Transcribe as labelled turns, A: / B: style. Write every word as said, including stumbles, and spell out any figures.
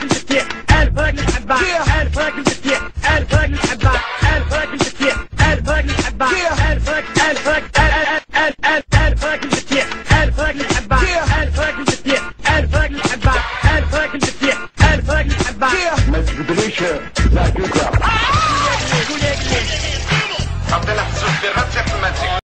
A: راجل بكير ألف راجل حبة ألف راجل بكير ألف راجل حبة ألف راجل بكير ألف راجل حبة ألف راجل ألف راجل ألف ألف ألف راجل بكير ألف راجل حبة ألف راجل بكير ألف راجل حبة ألف راجل بكير ألف راجل حبة
B: ما تقدريش لا تقدر.